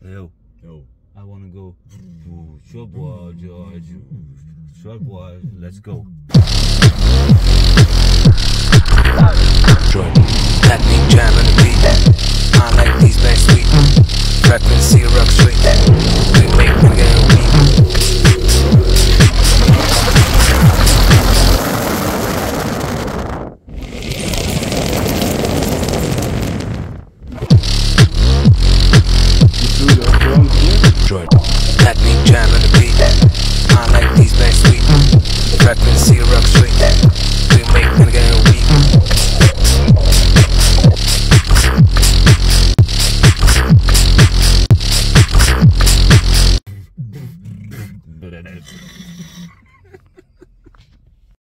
Yo, Yo. I wanna go. Sure boy, George. Sure boy, let's go. That big jam on the beat. I like these bass sweet. Frequency